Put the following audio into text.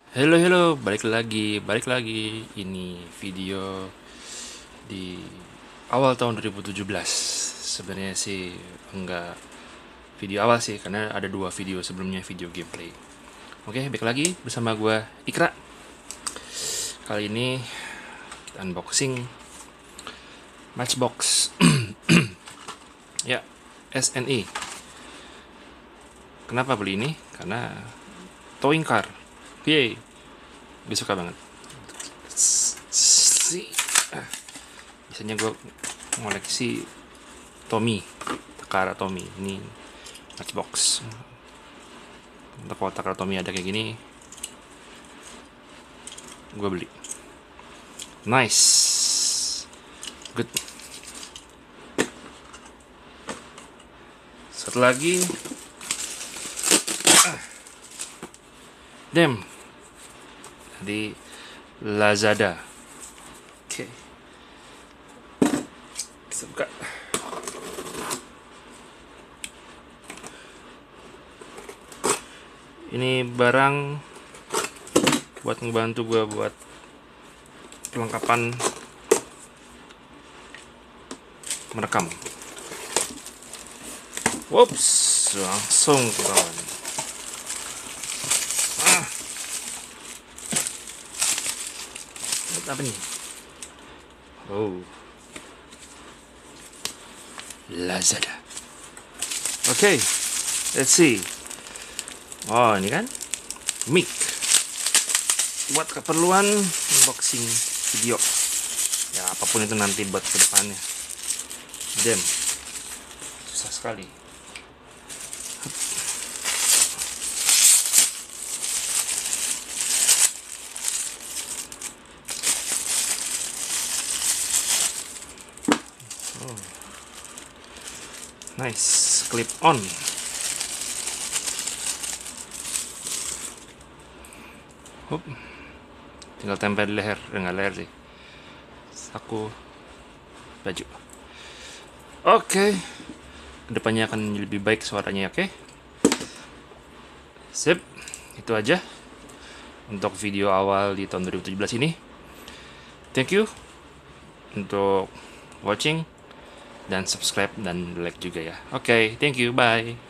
Halo, balik lagi. Ini video di awal tahun 2017. Sebenarnya sih enggak video awal sih, karena ada dua video sebelumnya, video gameplay. Oke, balik lagi bersama gue Ikra. Kali ini kita unboxing Matchbox. Ya, SNE. Kenapa beli ini? Karena towing car. Yeay, gue suka banget. Biasanya gue ngoleksi Tommy, Takara Tommy. Ini Matchbox. Untuk kalau Takara Tommy ada kayak gini, gue beli. Nice, good. Satu lagi, damn, di Lazada. Oke, kita buka. Ini barang buat ngebantu gue buat perlengkapan merekam. Whoops, langsung ke bawah. Apa nih? Oh, Lazada. Oke, let's see. Oh, ini kan mic buat keperluan unboxing video. Ya, apapun itu nanti buat kedepannya. Damn, susah sekali. Oh. Nice, clip on. Hup. Tinggal tempel di leher, nggak leher sih, saku baju. Oke, kedepannya akan lebih baik suaranya. Oke, sip. Itu aja untuk video awal di tahun 2017 ini. Thank you untuk watching dan subscribe dan like juga ya. Oke, thank you, bye.